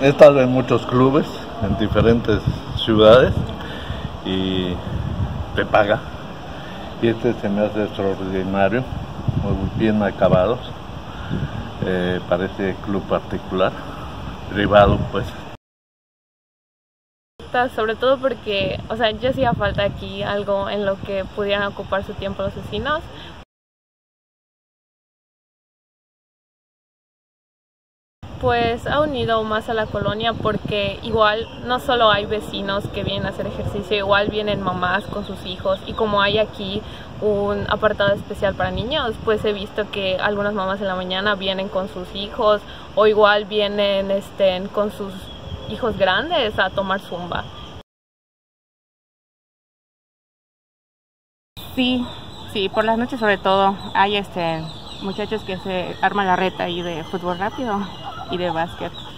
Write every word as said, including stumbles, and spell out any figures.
he estado en muchos clubes, en diferentes ciudades y te paga. Y este se me hace extraordinario, muy bien acabados. Eh, parece club particular, privado pues. Sobre todo porque, o sea, ya hacía falta aquí algo en lo que pudieran ocupar su tiempo los vecinos. Pues ha unido más a la colonia porque igual no solo hay vecinos que vienen a hacer ejercicio, igual vienen mamás con sus hijos, y como hay aquí un apartado especial para niños, pues he visto que algunas mamás en la mañana vienen con sus hijos o igual vienen este, con sus hijos grandes a tomar zumba. Sí, sí, por las noches sobre todo hay este muchachos que se arman la reta ahí de fútbol rápido y de básquet.